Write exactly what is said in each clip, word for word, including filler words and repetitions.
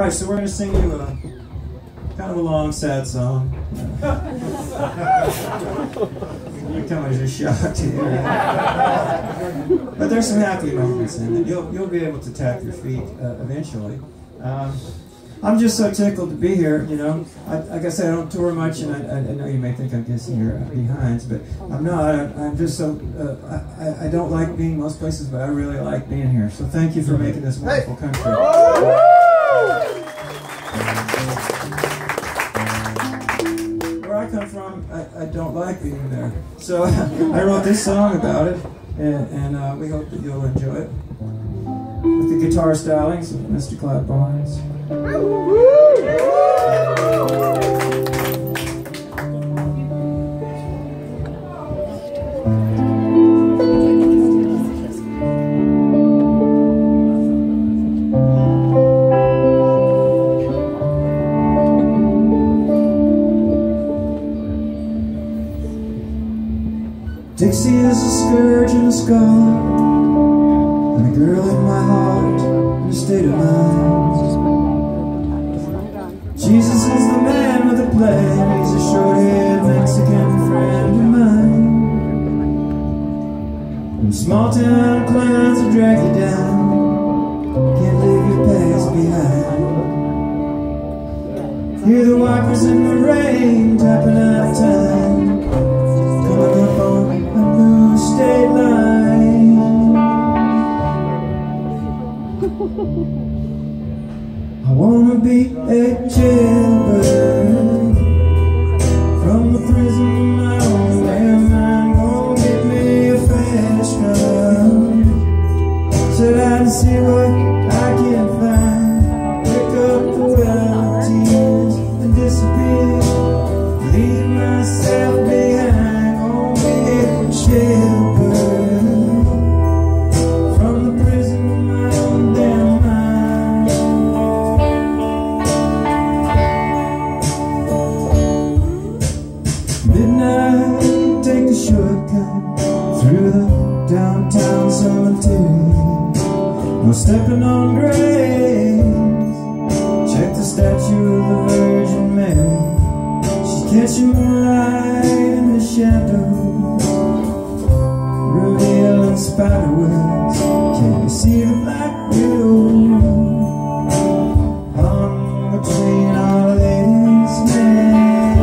right, so we're going to sing you a kind of a long, sad song. You come as a shock to you. But there's some happy moments in it. You'll, you'll be able to tap your feet uh, eventually. Um, I'm just so tickled to be here, you know. I, like I said, I don't tour much, and I, I know you may think I'm guessing your behinds, but I'm not. I, I'm just so, uh, I, I don't like being most places, but I really like being here. So thank you for making this wonderful country. Where I come from, I, I don't like being there. So I wrote this song about it, and, and uh, we hope that you'll enjoy it. With the guitar stylings of Mister Clyde Barnes. Dixie is a scourge and a scar, and a girl in my heart in a state of mind. Jesus is the man with a plan. He's a short-haired Mexican friend of mine. And small town clowns will drag you down. Can't leave your past behind. Hear the wipers in the rain tapping out of time, coming up on a new state line. I wanna be a jailbird from the prison I own, where mine gon' get me a fast car. Said I'd see what I can find, pick up the well tears and disappear, leave myself behind. Gonna be a jailbird from the prison of my own damn mind. Midnight, take a shortcut through the downtown cemetery. No stepping on graves. Check the statue of the Virgin Mary. She's catching moonlight in the shadows, revealing spiderwebs. Can you see the black widow hung between all these men?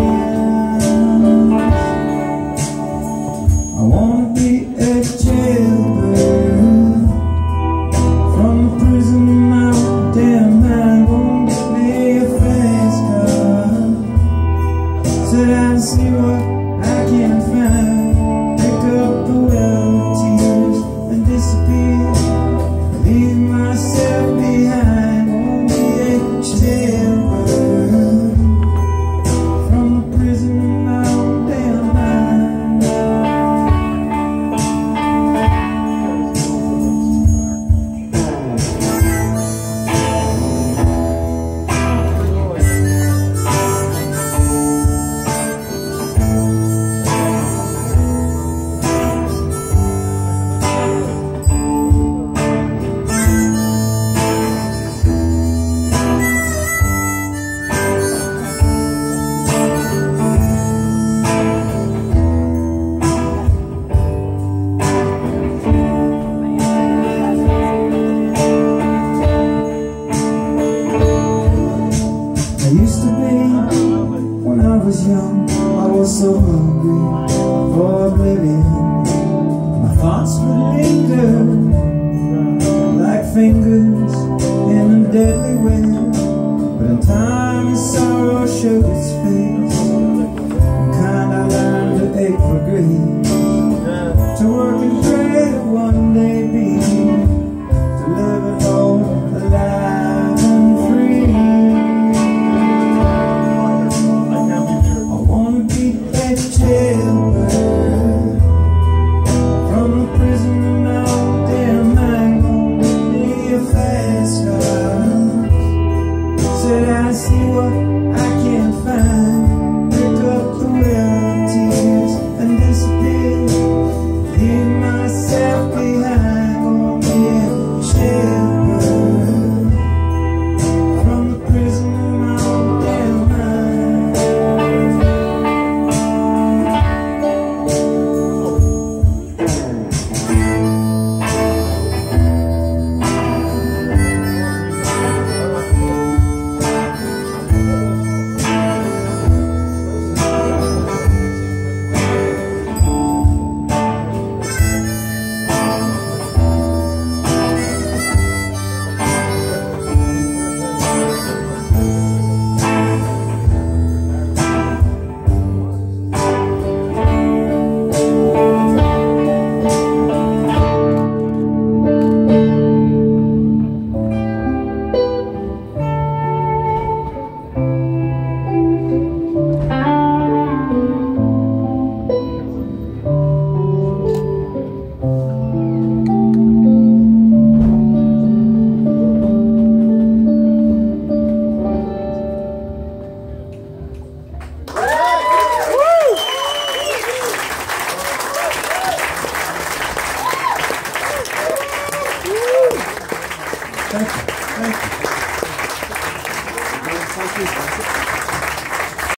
I wanna be a jailbird from the prison of my damn mind. Won't get me a fast car. Said I'd see what I can find, pick up the well tears and disappear, leave myself behind. Won't be a jailbird from the prison of my own damn mind. I used to be, when I was young, I was so hungry for oblivion. My thoughts would linger like fingers in a deadly wind. But in time and sorrow showed its face, and kind I learned to ache for grace, to work and pray to one day be delivered home alive and free. Jailbird from the prison of my own damn mind. Gonna be a fast car. Said I'd see what I can find. Thank you. Thank you.